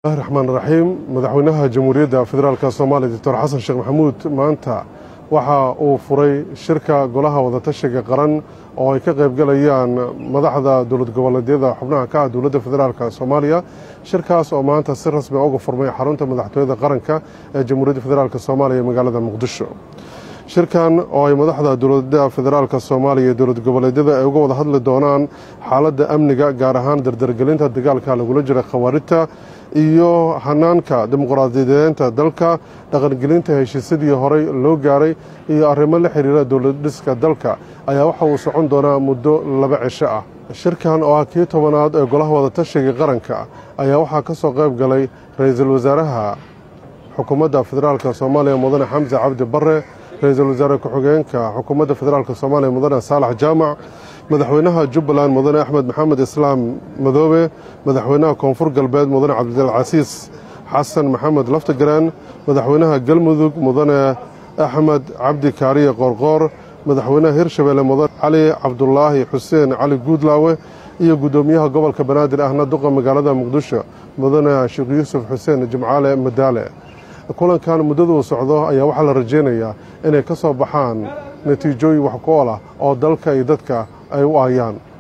الله الرحمن الرحيم مدحوينها جمهورية فدرالك الصومالي دكتور حسن شيخ محمود maanta waxa uu furay shirka golaha wadatashiga qaran oo ay ka qayb galayaan madaxda dawlad goboleedyada xubnaha ka ah dawladda federaalka Soomaaliya shirkaas oo maanta si rasmi ah uga furmay xarunta madaxtooyada qaranka ee Jamhuuriyadda Federaalka Soomaaliya ee magaalada Muqdisho shirkan oo ay madaxda dawladda federaalka Soomaaliya iyo dawlad goboleedyada ay uga wada hadli doonaan xaaladda amniga gaar ahaan dardargelinta dagaalka lagula jiro khawaarijta iyo hanaanka dimuqraadiyadeynta dalka dhaqangelinta heshiisyadii hore loo gaaray iyo arrimo la xiriira dawlad dhiska dalka ayaa waxa uu socon doonaa muddo 2 cisho ah shirkan oo ah kii 10aad ee golaha wadatashiga qaranka ayaa waxa ka soo qayb galay ra'iisul wasaaraha xukuumadda federaalka Soomaaliya mudane Xamza Cabdi Barre ra'iisul wasaare ku-xigeenka xukuumadda federaalka Soomaaliya mudane Saalax Jaamac madaxweynaha Jubbaland mudane Axmed Maxamed Islaam Madoobe madaxweynaha Koonfur Galbeed mudane Cabdilcasiis Xasan Maxamed Laftagraan madaxweynaha Galmudug mudane Axmed Cabdi Kaariye Qorqor madaxweynaha Hirshabelle mudane Cali Cabdullaahi Xuseen Cali Guudlaawe iyo gudoomiyaha gobolka Banaadir ahna duqa magaalada Muqdisho mudane Sheekh Yuusuf Xuseen Jimcaale Madaale kulankan muddada socdo ayaa waxa la rajeynayaa inay ka soo baxaan natiijooyin wax ku ool ah oo dalka iyo dadka ay u aayaan